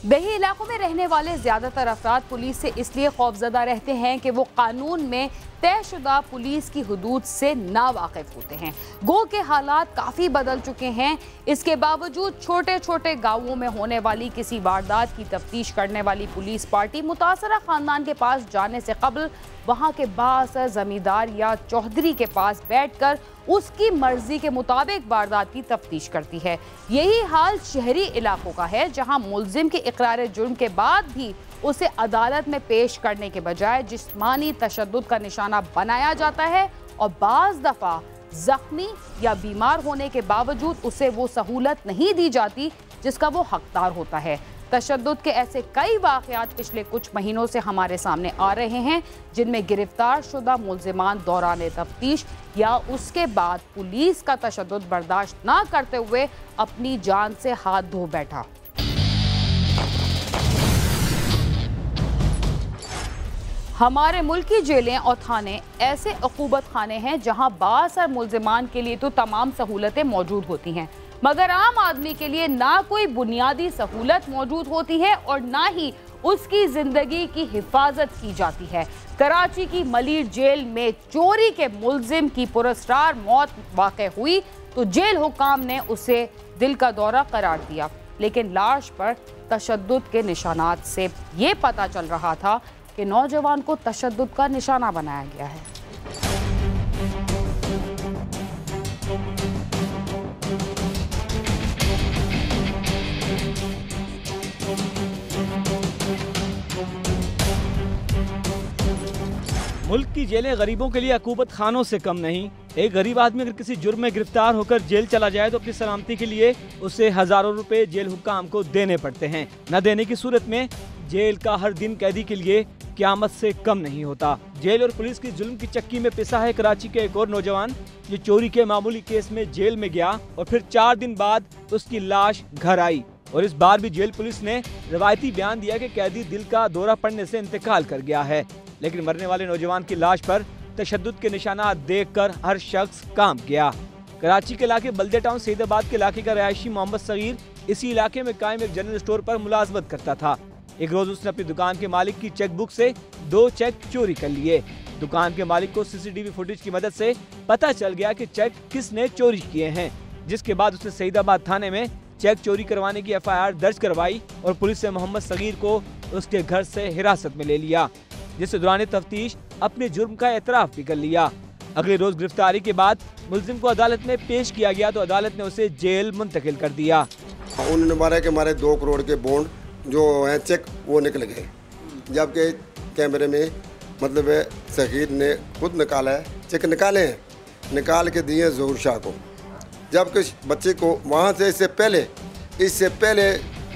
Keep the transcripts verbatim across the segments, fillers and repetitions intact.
दही इलाकों में रहने वाले ज्यादातर अफराद पुलिस से इसलिए खौफजदा रहते हैं कि वो कानून में तयशुदा पुलिस की हुदूद से ना वाकिफ होते हैं। गो के हालात काफ़ी बदल चुके हैं। इसके बावजूद छोटे छोटे गांवों में होने वाली किसी वारदात की तफ्तीश करने वाली पुलिस पार्टी मुतासरा खानदान के पास जाने से कबल वहां के बाअसर जमींदार या चौधरी के पास बैठकर उसकी मर्जी के मुताबिक वारदात की तफ्तीश करती है। यही हाल शहरी इलाकों का है, जहां मुलजिम के इकरार जुर्म के बाद भी उसे अदालत में पेश करने के बजाय जिस्मानी तशद्दुद का निशाना बनाया जाता है और बाज़ दफ़ा जख्मी या बीमार होने के बावजूद उसे वो सहूलत नहीं दी जाती जिसका वो हकदार होता है। तशद्दुद के ऐसे कई वाक़यात पिछले कुछ महीनों से हमारे सामने आ रहे हैं, जिनमें गिरफ्तार शुदा मुल्ज़िमान दौरान तफ्तीश या उसके बाद पुलिस का तशद्दुद बर्दाश्त ना करते हुए अपनी जान से हाथ धो बैठा। हमारे मुल्क की जेलें और थाने ऐसे अकूबत खाने हैं जहां बाअसर मुल्ज़िमान के लिए तो तमाम सहूलतें मौजूद होती हैं, मगर आम आदमी के लिए ना कोई बुनियादी सहूलत मौजूद होती है और ना ही उसकी जिंदगी की हिफाजत की जाती है। कराची की मलिर जेल में चोरी के मुल्जिम की पुरस्कार मौत वाक़ हुई तो जेल हुकाम ने उसे दिल का दौरा करार दिया, लेकिन लाश पर तशद्दुद के निशानात से ये पता चल रहा था कि नौजवान को तशद्दुद का निशाना बनाया गया है। मुल्क की जेलें गरीबों के लिए अकूबत खानों से कम नहीं। एक गरीब आदमी अगर किसी जुर्म में गिरफ्तार होकर जेल चला जाए तो अपनी सलामती के लिए उसे हजारों रुपए जेल हुक्काम को देने पड़ते हैं। न देने की सूरत में जेल का हर दिन कैदी के लिए क़यामत से कम नहीं होता। जेल और पुलिस की जुल्म की चक्की में पिसा है कराची के एक और नौजवान, जो चोरी के मामूली केस में जेल में गया और फिर चार दिन बाद उसकी लाश घर आई। और इस बार भी जेल पुलिस ने रवायती बयान दिया कि कैदी दिल का दौरा पड़ने से इंतकाल कर गया है, लेकिन मरने वाले नौजवान की लाश पर तशद्दुद के निशानात देखकर हर शख्स कांप गया। कराची के इलाके बल्दे टाउन सईदाबाद के इलाके का रहायशी मोहम्मद सगीर इसी इलाके में कायम एक जनरल स्टोर पर मुलाजमत करता था। एक रोज उसने अपनी दुकान के मालिक की चेक बुक से दो चेक चोरी कर लिए। दुकान के मालिक को सीसीटीवी फुटेज की मदद से पता चल गया कि चेक किसने चोरी किए हैं, जिसके बाद उसने सईदाबाद थाने में चेक चोरी करवाने की एफ आई आर दर्ज करवाई और पुलिस ने मोहम्मद सगीर को उसके घर से हिरासत में ले लिया, जिससे दौरान तफ्तीश अपने जुर्म का एतराफ भी कर लिया। अगले रोज गिरफ्तारी के बाद मुल्जिम को अदालत में पेश किया गया तो अदालत ने उसे जेल मुंतकिल कर दिया। उन्होंने मारा कि हमारे दो करोड़ के बॉन्ड जो है चेक वो निकल गए, जबकि कैमरे में मतलब सगीर ने खुद निकाला है, चेक निकाले हैं, निकाल के दिए ज़हूर शाह को, जबकि बच्चे को वहाँ से इससे पहले इससे पहले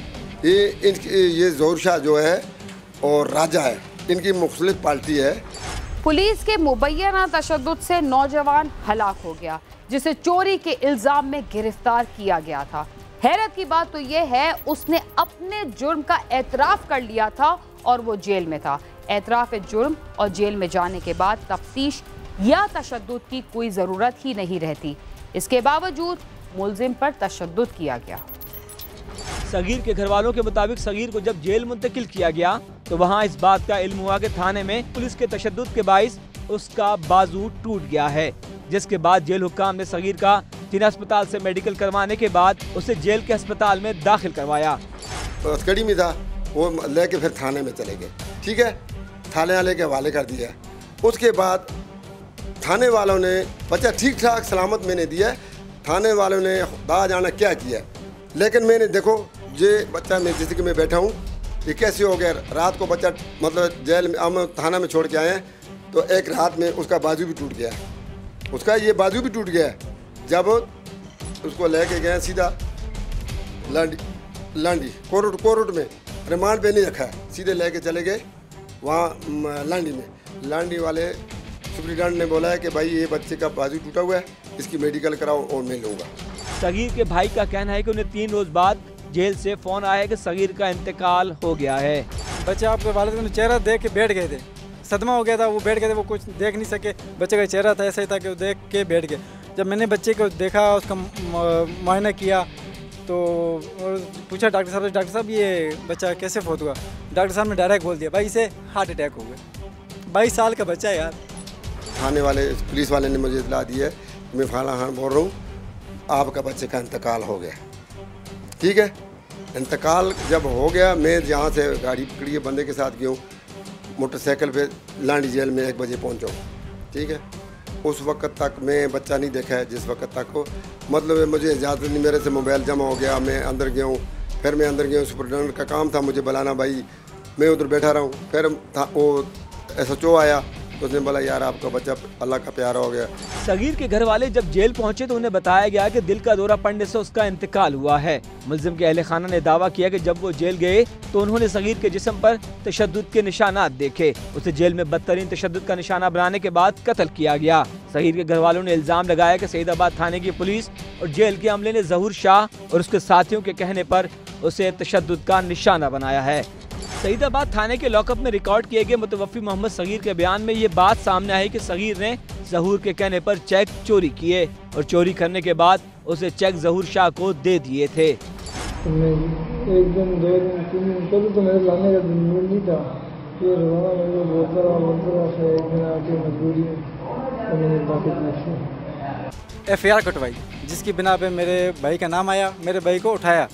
ये इन ये ज़हूर शाह जो है और राजा है, इनकी मुख्तलिफ पार्टी है। पुलिस के मुबैना तशद्दुद से नौजवान हलाक हो गया, जिसे चोरी के इल्जाम में गिरफ्तार किया गया था। हैरत की बात तो यह है उसने अपने जुर्म का एतराफ़ कर लिया था और वो जेल में था। एतराफ़ जुर्म और जेल में जाने के बाद तफ्तीश या तशद्दुद की कोई ज़रूरत ही नहीं रहती। इसके बावजूद मुल्जिम पर तशद्दुद किया गया। सगीर के घर वालों के मुताबिक सगीर को जब जेल मुंतकिल किया गया तो वहाँ इस बात का इल्म हुआ कि थाने में पुलिस के तशद्दुद के बाइस उसका बाजू टूट गया है, जिसके बाद जेल हुक्काम ने सगीर का जिला अस्पताल से मेडिकल करवाने के बाद उसे जेल के अस्पताल में दाखिल करवाया। हथकड़ी में था, वो लेके फिर थाने में चले गए। ठीक है, थाने वाले के हवाले कर दिया। उसके बाद थाने वालों ने बच्चा ठीक ठाक सलामत मैंने दिया, थाने वालों ने खुदा जाना क्या किया, लेकिन मैंने देखो ये बच्चा मैं जिसके मैं बैठा हूँ ये कैसे हो गया। रात को बच्चा मतलब जेल में हम थाना में छोड़ के आए हैं तो एक रात में उसका बाजू भी टूट गया, उसका ये बाजू भी टूट गया। जब उसको लेके गए सीधा लांडी लांडी कोर्ट कोर्ट में रिमांड पे नहीं रखा है, सीधे लेके चले गए वहाँ लांडी में। लांडी वाले सुप्रीडेंट ने बोला है कि भाई ये बच्चे का बाजू टूटा हुआ है, इसकी मेडिकल कराओ और मैं लूँगा। सगीर के भाई का कहना है कि उन्हें तीन रोज बाद जेल से फोन आया कि सगीर का इंतकाल हो गया है। बच्चे आपके वालिद ने चेहरा देख के बैठ गए थे, सदमा हो गया था, वो बैठ गए थे, वो कुछ देख नहीं सके। बच्चे का चेहरा था ऐसा ही था कि वो देख के बैठ गए। जब मैंने बच्चे को देखा, उसका मुआयना किया तो पूछा डॉक्टर साहब से, डॉक्टर साहब ये बच्चा कैसे फौत हुआ? डॉक्टर साहब ने डायरेक्ट बोल दिया, भाई इसे हार्ट अटैक हो गया। बाईस साल का बच्चा है यार। थाने वाले पुलिस वाले ने मुझे इतला दी है, मैं फाला खान बोल रहा हूँ, आपका बच्चे का इंतकाल हो गया। ठीक है, इंतकाल जब हो गया, मैं यहाँ से गाड़ी पकड़ी के बंदे के साथ गया हूँ, मोटरसाइकिल पे लांडी जेल में एक बजे पहुँचा हूँ। ठीक है, उस वक्त तक मैं बच्चा नहीं देखा है, जिस वक्त तक को मतलब मुझे इजाज़त नहीं, मेरे से मोबाइल जमा हो गया, मैं अंदर गया हूँ। फिर मैं अंदर गया हूँ, सुपरटेंडेंट का काम था मुझे बुलाना, भाई मैं उधर बैठा रहा हूँ। फिर था वो एस एच ओ आया, तो उसने बोला यार आपका बच्चा अल्लाह का प्यारा हो गया। सगीर के घर वाले जब जेल पहुंचे तो उन्हें बताया गया कि दिल का दौरा पड़ने से उसका इंतकाल हुआ है। मुल्जिम के अहले खाना ने दावा किया कि जब वो जेल गए तो उन्होंने सगीर के जिस्म पर तशद्दुद के निशानात देखे। उसे जेल में बदतरीन तशद्दुद का निशाना बनाने के बाद कत्ल किया गया। सगीर के घर वालों ने इल्जाम लगाया कि सईदाबाद थाने की पुलिस और जेल के अमले ने जहूर शाह और उसके साथियों के कहने पर उसे तशद्दुद का निशाना बनाया है। सईदाबाद थाने के लॉकअप में रिकॉर्ड किए गए मुतवफ़ी मोहम्मद सगीर के बयान में ये बात सामने आई कि सगीर ने जहूर के कहने पर चेक चोरी किए और चोरी करने के बाद उसे चेक जहूर शाह को दे दिए थे। तो मैं एक दिन दो दिन तीन दिन कभी तो मेरे लाने का दिन नहीं था, फिर वहाँ मैंने बोलता रहा बोलता रहा फिर एक दिन आके मजबूरी तो मैंने बाकी एफ आई आर कटवाई, जिसकी बिना पे मेरे भाई का नाम आया, मेरे भाई को उठाया।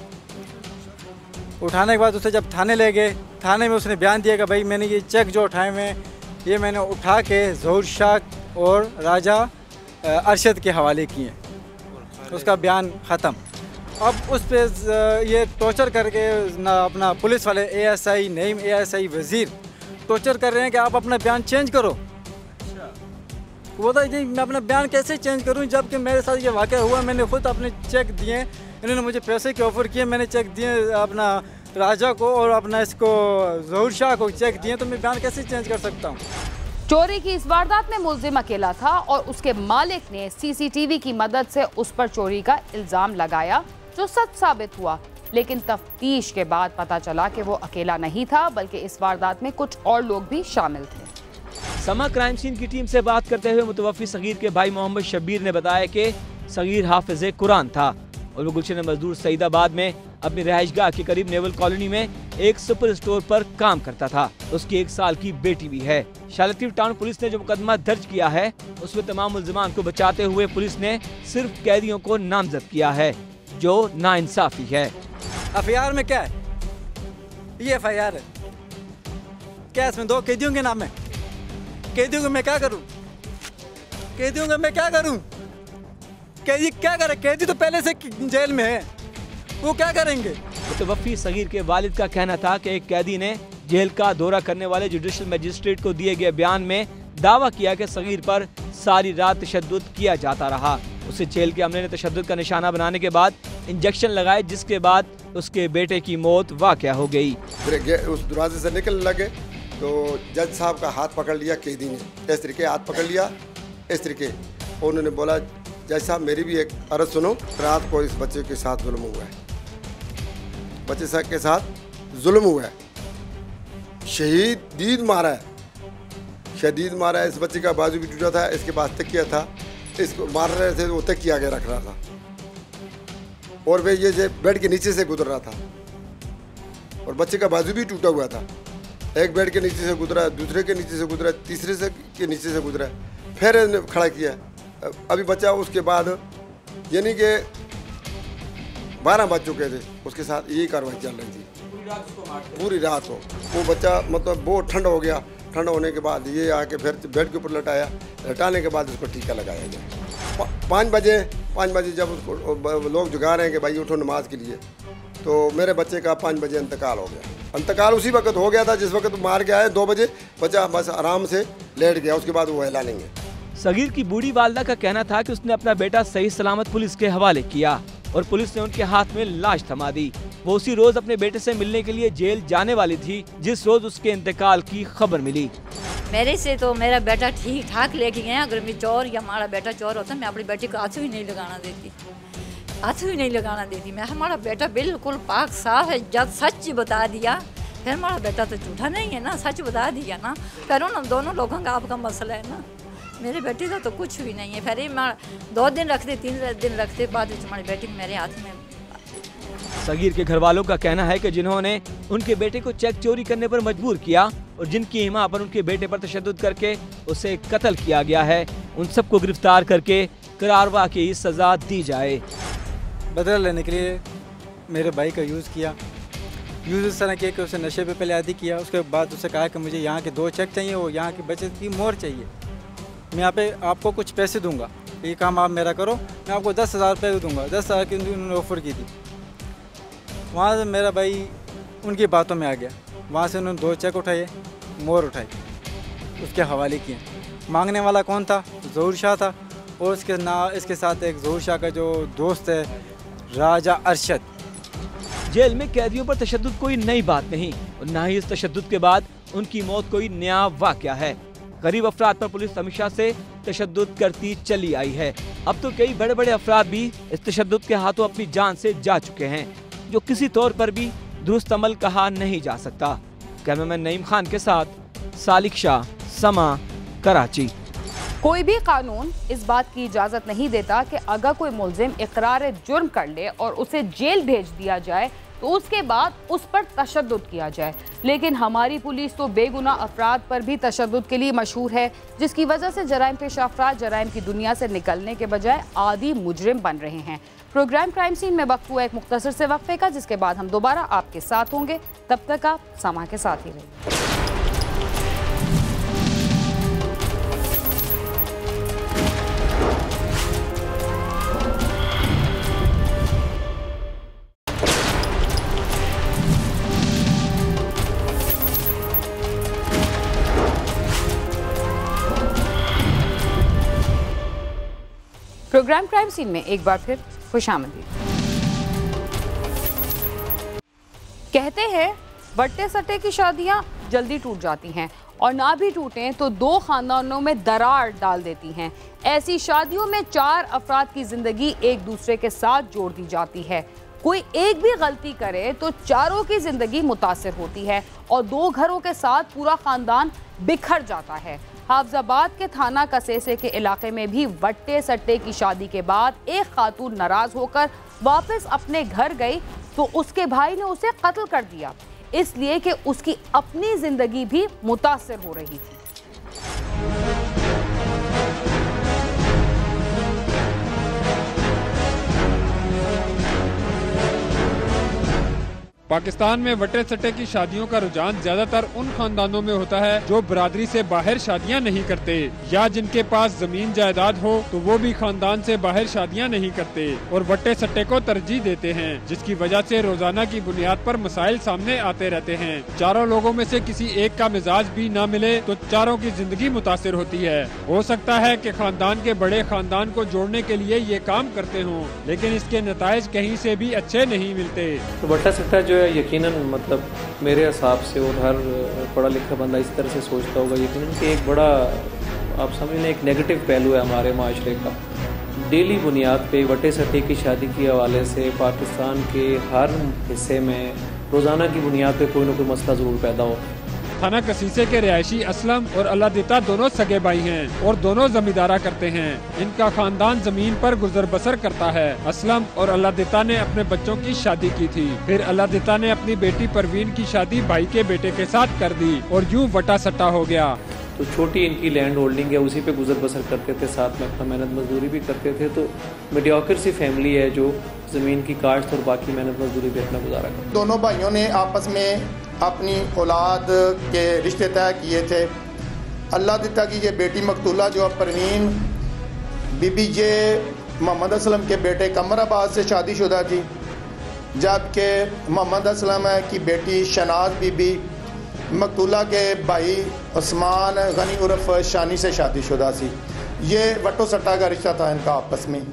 उठाने के बाद उसे जब थाने ले गए, थाने में उसने बयान दिया कि भाई मैंने ये चेक जो उठाए में ये मैंने उठा के जहूर शाह और राजा अरशद के हवाले किए। उसका बयान ख़त्म। अब उस पर ये टॉर्चर करके ना अपना पुलिस वाले A S I Naeem A S I Wazir torture कर रहे हैं कि आप अपना बयान चेंज करो। वो तो जी मैं अपना बयान कैसे चेंज करूं जबकि मेरे साथ ये वाक़या हुआ, मैंने खुद अपने चेक दिए, इन्होंने मुझे पैसे के ऑफ़र किए, मैंने चेक दिए अपना राजा को और अपना इसको जहूर शाह को चेक दिए, तो मैं बयान कैसे चेंज कर सकता हूँ? चोरी की इस वारदात में मुल्जिम अकेला था और उसके मालिक ने सी सी टी वी की मदद से उस पर चोरी का इल्ज़ाम लगाया, जो सच साबित हुआ। लेकिन तफ्तीश के बाद पता चला कि वो अकेला नहीं था, बल्कि इस वारदात में कुछ और लोग भी शामिल थे। समा क्राइम सीन की टीम से बात करते हुए मुतवफ़ी सगीर के भाई मोहम्मद शब्बीर ने बताया कि सगीर हाफिज़े कुरान था और वो गुलशन मजदूर सईदाबाद में अपनी रहायशगाह के करीब नेवल कॉलोनी में एक सुपर स्टोर पर काम करता था। उसकी एक साल की बेटी भी है। शालतीव टाउन पुलिस ने जो मुकदमा दर्ज किया है उसमें तमाम मुल्जिमान को बचाते हुए पुलिस ने सिर्फ कैदियों को नामजद किया है, जो नाइंसाफी है। एफ आई आर में क्या है? ये एफ आई आर है क्या? इसमें दो कैदियों के नाम है। कैदियों को मैं क्या करूं? कैदियों को मैं क्या करूं? कैदी क्या करे? कैदी तो पहले से जेल में है, वो क्या करेंगे? मुतवफ़ी सगीर के वालिद का कहना था कि एक कैदी ने जेल का दौरा करने वाले जुडिशल मजिस्ट्रेट को दिए गए बयान में दावा किया कि सगीर पर सारी रात तशद्दुद किया जाता रहा। उसे जेल के अमले ने तशद्दुद का निशाना बनाने के बाद इंजेक्शन लगाए, जिसके बाद उसके बेटे की मौत वाक़या हो गई। उस दरवाजे से निकलने लगे तो जज साहब का हाथ पकड़ लिया कैदी ने, इस तरीके हाथ पकड़ लिया इस तरीके। उन्होंने बोला जज साहब मेरी भी एक अर्ज़ सुनो, रात को इस बच्चे के साथ जुल्म हुआ है, बच्चे साहब के साथ जुल्म हुआ है, शहीद दीद मारा है, शदीद मारा है। इस बच्चे का बाजू भी टूटा था, इसके पास तकिया था, इसको मार रहे थे वो तकिया आगे रख रहा था और वे ये से बेड के नीचे से गुजर रहा था और बच्चे का बाजू भी टूटा हुआ था। एक बेड के नीचे से गुजरा, दूसरे के नीचे से गुजरा, तीसरे से के नीचे से गुजरा, फिर खड़ा किया। अभी बच्चा उसके बाद यानी कि बारह बज चुके थे, उसके साथ यही कार्रवाई चल रही थी पूरी रात को। वो बच्चा मतलब बहुत ठंड हो गया, ठंड होने के बाद ये आके फिर बेड के ऊपर लटाया, लटाने के बाद उसको टीका लगाया गया। पाँच बजे पाँच बजे जब उसको लोग जगा रहे हैं कि भाई उठो नमाज के लिए, तो मेरे बच्चे का पाँच बजे इंतकाल हो गया। इंतकाल उसी वक्त हो गया था जिस वक्त मार के आए, दो बजे बच्चा बस आराम से लेट गया, उसके बाद वो हिला नहीं है। सगीर की बूढ़ी वालदा का कहना था कि उसने अपना बेटा सही सलामत पुलिस के हवाले किया और पुलिस ने उनके हाथ में लाश थमा दी। वो उसी रोज अपने बेटे से मिलने के लिए जेल जाने वाली थी जिस रोज उसके इंतकाल की खबर मिली। मेरे से तो मेरा बेटा ठीक ठाक लेके गया, अगर मैं चोर या हमारा बेटा चोर होता मैं अपनी बेटी को हाथ भी नहीं लगाना देती, हाथ भी नहीं लगाना देती मैं। हमारा बेटा बिल्कुल पाक साफ है, जब सच बता दिया फिर हमारा बेटा तो झूठा नहीं है ना, सच बता दिया ना, फिर उन दोनों लोगों का आपका मसला है ना। मेरे बेटे का तो कुछ भी नहीं है। फिर मैं दो दिन रखते तीन दिन रखते बाद हमारी बेटी मेरे हाथ में सगीर के घर वालों का कहना है कि जिन्होंने उनके बेटे को चेक चोरी करने पर मजबूर किया और जिनकी हिमा पर उनके बेटे पर तशद्दुद करके उसे कत्ल किया गया है, उन सबको गिरफ्तार करके करारवा की सजा दी जाए। बदला लेने के लिए मेरे भाई का यूज़ किया, यूज़ इस तरह किया कि उसे नशे पे पहले आदी किया। उसके बाद उसे कहा कि मुझे यहाँ के दो चेक चाहिए और यहाँ की बचत की मोहर चाहिए, मैं यहाँ पे आपको कुछ पैसे दूंगा, ये काम आप मेरा करो, मैं आपको दस हज़ार रुपये दूंगा। दस हज़ार की उन्होंने ऑफ़र की थी। वहाँ से मेरा भाई उनकी बातों में आ गया, वहाँ से उन्होंने दो चेक उठाए, मोहर उठाई, उसके हवाले किए। मांगने वाला कौन था? ज़हूर शाह था, और उसके ना इसके साथ एक ज़हूर शाह का जो दोस्त है राजा अरशद। जेल में कैदियों पर तशद्दुद कोई नई बात नहीं और न ही इस तशद्दुद के बाद उनकी मौत कोई नया वाकया है। गरीब अफराद पर पुलिस हमेशा से तशद्दुद करती चली आई है। अब तो कई बड़े बड़े अफराद भी इस तशद्दुद के हाथों अपनी जान से जा चुके हैं, जो किसी तौर पर भी दुरुस्त अमल कहा नहीं जा सकता। कैमरामैन नईम खान के साथ सालिक शाह, समा, कराची। कोई भी कानून इस बात की इजाज़त नहीं देता कि अगर कोई मुलजिम इकरार जुर्म कर ले और उसे जेल भेज दिया जाए तो उसके बाद उस पर तशद्दुद किया जाए। लेकिन हमारी पुलिस तो बेगुनाह अफराद पर भी तशद्दुद के लिए मशहूर है, जिसकी वजह से जराइम पेशा अफराद जराइम की दुनिया से निकलने के बजाय आदी मुजरिम बन रहे हैं। प्रोग्राम क्राइम सीन में वक्त हुआ एक मुख्तसर से वक्फे का, जिसके बाद हम दोबारा आपके साथ होंगे। तब तक आप समा के साथ ही रहिए। प्रोग्राम क्राइम सीन में एक बार फिर खुशामदीद। कहते हैं बट्टे सट्टे की शादियां जल्दी टूट जाती हैं और ना भी टूटें तो दो खानदानों में दरार डाल देती हैं। ऐसी शादियों में चार अफराद की जिंदगी एक दूसरे के साथ जोड़ दी जाती है। कोई एक भी गलती करे तो चारों की जिंदगी मुतासिर होती है और दो घरों के साथ पूरा खानदान बिखर जाता है। हाफजाबाद के थाना कसेसे के इलाके में भी वट्टे सट्टे की शादी के बाद एक खातून नाराज होकर वापस अपने घर गई तो उसके भाई ने उसे कत्ल कर दिया, इसलिए कि उसकी अपनी जिंदगी भी मुतासिर हो रही थी। पाकिस्तान में वटे सट्टे की शादियों का रुझान ज्यादातर उन खानदानों में होता है जो बरादरी से बाहर शादियां नहीं करते या जिनके पास जमीन जायदाद हो तो वो भी खानदान से बाहर शादियां नहीं करते और वटे सट्टे को तरजीह देते हैं, जिसकी वजह से रोजाना की बुनियाद पर मसाइल सामने आते रहते हैं। चारों लोगों में से किसी एक का मिजाज भी न मिले तो चारों की जिंदगी मुतासिर होती है। हो सकता है कि खानदान के बड़े खानदान को जोड़ने के लिए ये काम करते हों, लेकिन इसके नताइज कहीं से भी अच्छे नहीं मिलते। तो वट्टा सट्टा जो है यकीनन मतलब मेरे हिसाब से और हर पढ़ा लिखा बंदा इस तरह से सोचता होगा यकीनन कि एक बड़ा आप समझ लें एक नेगेटिव पहलू है हमारे माशरे का। डेली बुनियाद पे वटे सट्टे की शादी के हवाले से पाकिस्तान के हर हिस्से में रोज़ाना की बुनियाद पे कोई ना कोई मसला ज़रूर पैदा हो। थाना कसीसे के रिहायशी असलम और अल्लाह दिता दोनों सगे भाई हैं और दोनों जमींदारा करते हैं। इनका खानदान जमीन पर गुजर बसर करता है। असलम और अल्लाह दिता ने अपने बच्चों की शादी की थी, फिर अल्लाह दिता ने अपनी बेटी परवीन की शादी भाई के बेटे के साथ कर दी और यूं वटा सट्टा हो गया। तो छोटी इनकी लैंड होल्डिंग है, उसी पे गुजर बसर करते थे, साथ में अपना मेहनत मजदूरी भी करते थे। तो मीडियोकर सी फैमिली है जो ज़मीन की काश्त और बाकी मेहनत मजदूरी पे अपना गुजारा करते। दोनों भाइयों ने आपस में अपनी औलाद के रिश्ते तय किए थे। अल्लाह दिता की ये बेटी मकतूला जो परवीन बीबी ये मोहम्मद असलम के बेटे कमर अब्बास से शादीशुदा थी, जबकि मोहम्मद असलम की बेटी शनाज बीबी मकतूला के भाई उस्मान गनी उर्फ शानी से शादीशुदा थी। ये वट्टो सट्टा का रिश्ता था इनका आपस में।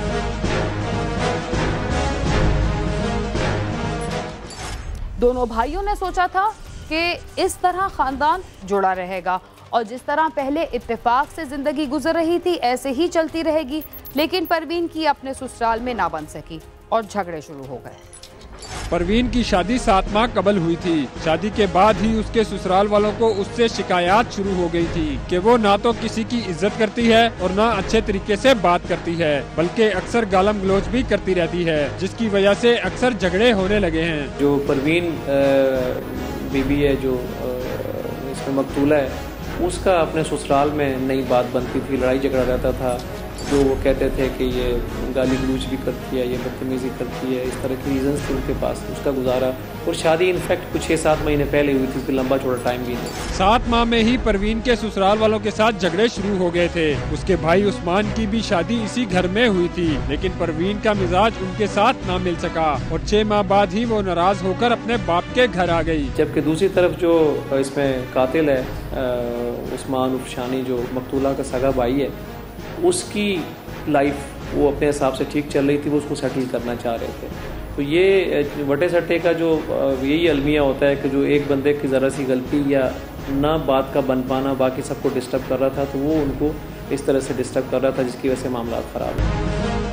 दोनों भाइयों ने सोचा था कि इस तरह खानदान जुड़ा रहेगा और जिस तरह पहले इत्तेफाक से जिंदगी गुजर रही थी ऐसे ही चलती रहेगी, लेकिन परवीन की अपने ससुराल में ना बन सकी और झगड़े शुरू हो गए। परवीन की शादी सात माह कबल हुई थी। शादी के बाद ही उसके ससुराल वालों को उससे शिकायत शुरू हो गई थी कि वो ना तो किसी की इज्जत करती है और ना अच्छे तरीके से बात करती है, बल्कि अक्सर गालम गलोच भी करती रहती है, जिसकी वजह से अक्सर झगड़े होने लगे हैं। जो परवीन बीबी है, जो इसमें मकतूला है, उसका अपने ससुराल में नई बात बनती थी, लड़ाई झगड़ा रहता था। जो वो कहते थे कि ये गाली गलूच भी करती है, ये बदतमीज़ी करती है, इस तरह की रीजंस थे उनके पास। उसका गुजारा और शादी इनफैक्ट कुछ छः सात महीने पहले हुई थी, लंबा चौड़ा टाइम भी नहीं। सात माह में ही परवीन के ससुराल वालों के साथ झगड़े शुरू हो गए थे। उसके भाई उस्मान की भी शादी इसी घर में हुई थी, लेकिन परवीन का मिजाज उनके साथ ना मिल सका और छह माह बाद ही वो नाराज होकर अपने बाप के घर आ गई। जबकि दूसरी तरफ जो इसमें कातिल है उस्मान उफशानी, जो मकतूला का सगा भाई है, उसकी लाइफ वो अपने हिसाब से ठीक चल रही थी, वो उसको सेटल करना चाह रहे थे। तो ये वटे सट्टे का जो यही अलमिया होता है कि जो एक बंदे की ज़रा सी गलती या ना बात का बन पाना बाकी सबको डिस्टर्ब कर रहा था, तो वो उनको इस तरह से डिस्टर्ब कर रहा था, जिसकी वजह से मामला ख़राब है।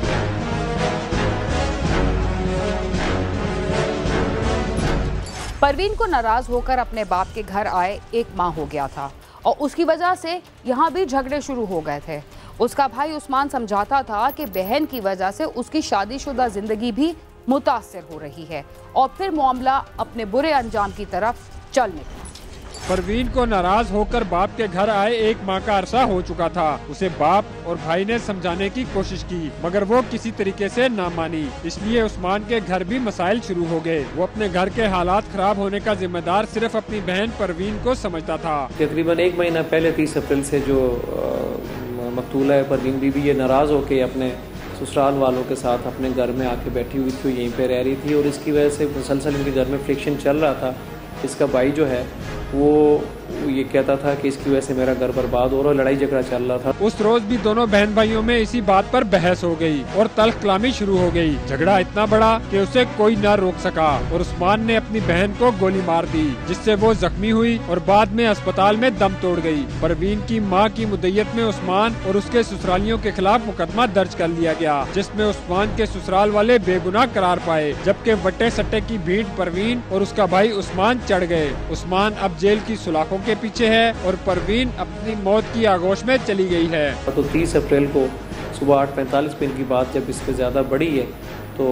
परवीन को नाराज होकर अपने बाप के घर आए एक माह हो गया था और उसकी वजह से यहाँ भी झगड़े शुरू हो गए थे। उसका भाई उस्मान समझाता था कि बहन की वजह से उसकी शादीशुदा जिंदगी भी मुतासिर हो रही है और फिर मामला अपने बुरे अंजाम की तरफ चल निकला। परवीन को नाराज होकर बाप के घर आए एक माह का अरसा हो चुका था। उसे बाप और भाई ने समझाने की कोशिश की, मगर वो किसी तरीके से ना मानी। इसलिए उस्मान के घर भी मसाइल शुरू हो गए। वो अपने घर के हालात खराब होने का जिम्मेदार सिर्फ अपनी बहन परवीन को समझता था। तकरीबन एक महीना पहले तीस अप्रैल से जो मकतूला है परवीन बीबी, ये नाराज होकर अपने ससुराल वालों के साथ अपने घर में आके बैठी हुई थी, यहीं पे रह रही थी और इसकी वजह से मुसलसल इनके घर में फ्रिक्शन चल रहा था। इसका भाई जो है वो ये कहता था कि इसकी वजह से मेरा घर बर्बाद हो रहा, लड़ाई झगड़ा चल रहा था। उस रोज भी दोनों बहन भाइयों में इसी बात पर बहस हो गई और तल्ख कलामी शुरू हो गई। झगड़ा इतना बड़ा कि उसे कोई न रोक सका और उस्मान ने अपनी बहन को गोली मार दी, जिससे वो जख्मी हुई और बाद में अस्पताल में दम तोड़ गई। परवीन की मां की मुद्दत में उस्मान और उसके ससुरालियों के खिलाफ मुकदमा दर्ज कर लिया गया, जिसमें उस्मान के ससुराल वाले बेगुनाह करार पाए, जबकि वट्टे सट्टे की भीड़ परवीन और उसका भाई उस्मान चढ़ गए। उस्मान अब जेल की सुलाखों के पीछे है और परवीन अपनी मौत की आगोश में चली गई है। तो तीस अप्रैल को सुबह आठ पैंतालीस पे इनकी बात जब इससे ज़्यादा बढ़ी है, तो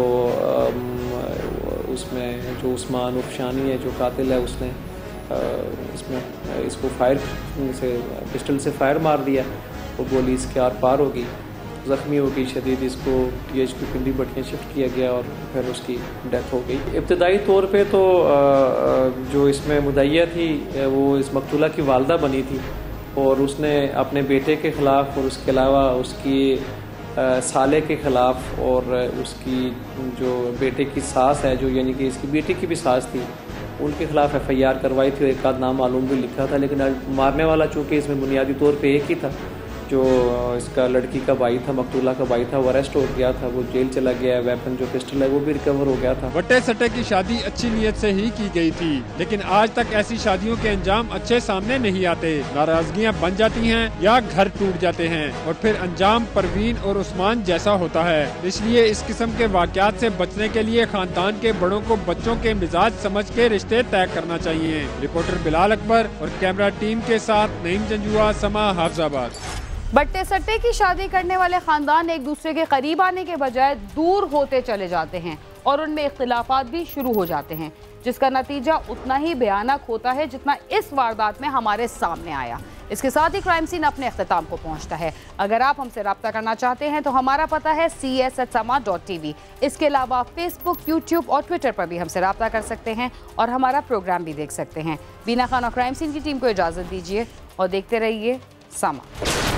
उसमें जो उस्मान उफशानी है, जो कातिल है, उसने इसमें इसको फायर से पिस्टल से फायर मार दिया और गोली इसके आर पार हो गई, ज़ख्मी हो गई शदीद। इसको T H Q Pindi Bhattian shift किया गया और फिर उसकी डेथ हो गई। इब्तदाई तौर पे तो जो इसमें मुद्दइया थी वो इस मकतूला की वालदा बनी थी और उसने अपने बेटे के ख़िलाफ़ और उसके अलावा उसकी साले के ख़िलाफ़ और उसकी जो बेटे की सास है, जो यानी कि इसकी बेटी की भी सास थी, उनके खिलाफ़ एफ आई आर करवाई थी और एक आध नाम मालूम भी लिखा था। लेकिन मारने वाला चूँकि इसमें बुनियादी तौर पे एक ही था, जो इसका लड़की का भाई था, मकतूला का भाई था, वो अरेस्ट हो गया था, वो जेल चला गया है। वेपन जो पिस्टल है वो भी रिकवर हो गया था। वट्टे सट्टे की शादी अच्छी नीयत से ही की गई थी, लेकिन आज तक ऐसी शादियों के अंजाम अच्छे सामने नहीं आते। नाराजगियां बन जाती हैं या घर टूट जाते हैं और फिर अंजाम परवीन और उस्मान जैसा होता है। इसलिए इस किस्म के वाकयात से बचने के लिए खानदान के बड़ों को बच्चों के मिजाज समझ के रिश्ते तय करना चाहिए। रिपोर्टर बिलाल अकबर और कैमरा टीम के साथ नईम जंजुआ, समा, हाफिजाबाद। बट्टे सट्टे की शादी करने वाले खानदान एक दूसरे के करीब आने के बजाय दूर होते चले जाते हैं और उनमें इख्तिलाफात भी शुरू हो जाते हैं, जिसका नतीजा उतना ही भयानक होता है जितना इस वारदात में हमारे सामने आया। इसके साथ ही क्राइम सीन अपने अख्तिताम को पहुंचता है। अगर आप हमसे रब्ता करना चाहते हैं तो हमारा पता है C S at Samaa dot T V. इसके अलावा फेसबुक, यूट्यूब और ट्विटर पर भी हमसे रब्ता कर सकते हैं और हमारा प्रोग्राम भी देख सकते हैं। बीना खान और क्राइम सीन की टीम को इजाज़त दीजिए और देखते रहिए समा।